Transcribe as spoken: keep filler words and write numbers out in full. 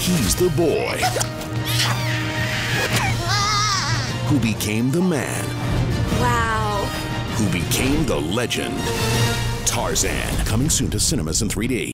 He's the boy who became the man. Wow. Who became the legend. Tarzan, coming soon to cinemas in three D.